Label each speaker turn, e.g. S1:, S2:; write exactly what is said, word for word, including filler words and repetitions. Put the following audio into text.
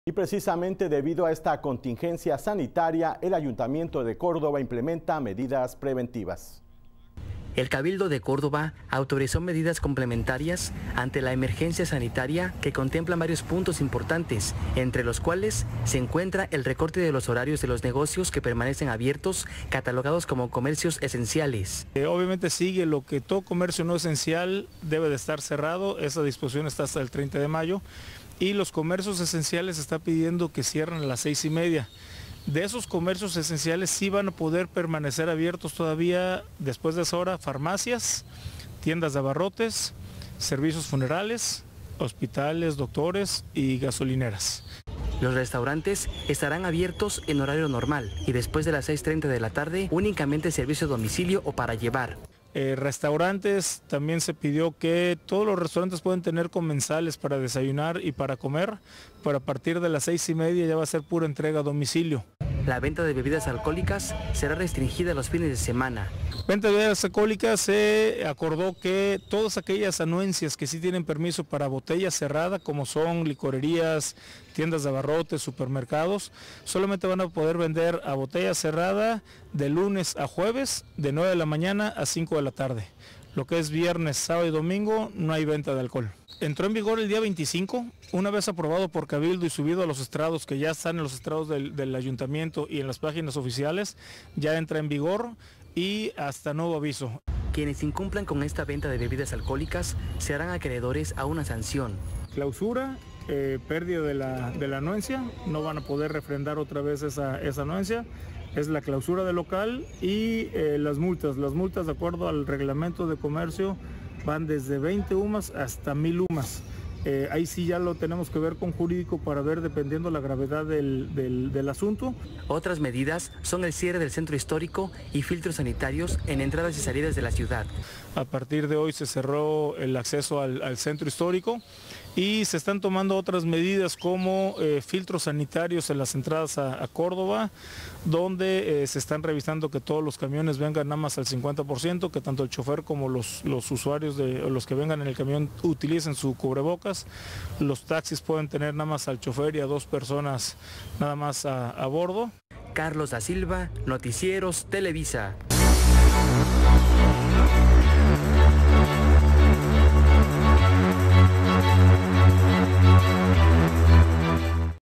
S1: Y precisamente debido a esta contingencia sanitaria, el Ayuntamiento de Córdoba implementa medidas preventivas.
S2: El Cabildo de Córdoba autorizó medidas complementarias ante la emergencia sanitaria que contemplan varios puntos importantes, entre los cuales se encuentra el recorte de los horarios de los negocios que permanecen abiertos, catalogados como comercios esenciales.
S3: Eh, obviamente sigue lo que todo comercio no esencial debe de estar cerrado, esa disposición está hasta el treinta de mayo, y los comercios esenciales está pidiendo que cierren a las seis y media. De esos comercios esenciales sí van a poder permanecer abiertos todavía después de esa hora farmacias, tiendas de abarrotes, servicios funerales, hospitales, doctores y gasolineras.
S2: Los restaurantes estarán abiertos en horario normal y después de las seis treinta de la tarde únicamente servicio a domicilio o para llevar.
S3: Eh, restaurantes, también se pidió que todos los restaurantes pueden tener comensales para desayunar y para comer, pero a partir de las seis y media ya va a ser pura entrega a domicilio.
S2: La venta de bebidas alcohólicas será restringida los fines de semana.
S3: Venta de bebidas alcohólicas, se acordó que todas aquellas anuencias que sí tienen permiso para botella cerrada, como son licorerías, tiendas de abarrotes, supermercados, solamente van a poder vender a botella cerrada de lunes a jueves, de nueve de la mañana a cinco de la tarde. Lo que es viernes, sábado y domingo no hay venta de alcohol. Entró en vigor el día veinticinco, una vez aprobado por Cabildo y subido a los estrados que ya están en los estrados del, del ayuntamiento y en las páginas oficiales, ya entra en vigor y hasta nuevo aviso.
S2: Quienes incumplan con esta venta de bebidas alcohólicas serán acreedores a una sanción.
S3: Clausura, eh, pérdida de la, de la anuencia, no van a poder refrendar otra vez esa, esa anuencia. Es la clausura del local y eh, las multas. Las multas, de acuerdo al reglamento de comercio, van desde veinte UMAS hasta mil UMAS. Eh, ahí sí ya lo tenemos que ver con jurídico para ver dependiendo la gravedad del, del, del asunto.
S2: Otras medidas son el cierre del centro histórico y filtros sanitarios en entradas y salidas de la ciudad.
S3: A partir de hoy se cerró el acceso al, al centro histórico y se están tomando otras medidas como eh, filtros sanitarios en las entradas a, a Córdoba, donde eh, se están revisando que todos los camiones vengan nada más al cincuenta por ciento, que tanto el chofer como los, los usuarios, de, los que vengan en el camión utilicen su cubrebocas. Los taxis pueden tener nada más al chofer y a dos personas nada más a, a bordo.
S2: Carlos da Silva, Noticieros Televisa.